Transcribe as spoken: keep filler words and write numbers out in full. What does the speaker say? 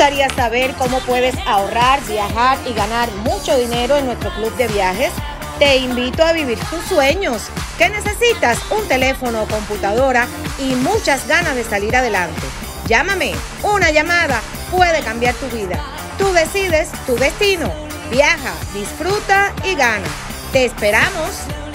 gustaría saber cómo puedes ahorrar, viajar y ganar mucho dinero en nuestro club de viajes? Te invito a vivir tus sueños. ¿Qué necesitas? Un teléfono o computadora y muchas ganas de salir adelante. Llámame. Una llamada puede cambiar tu vida. Tú decides tu destino. Viaja, disfruta y gana. ¡Te esperamos!